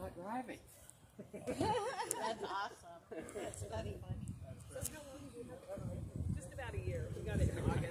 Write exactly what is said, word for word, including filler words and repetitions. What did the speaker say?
not driving. That's awesome. That's funny. So how long did you have it? Just about a year. We got it in August.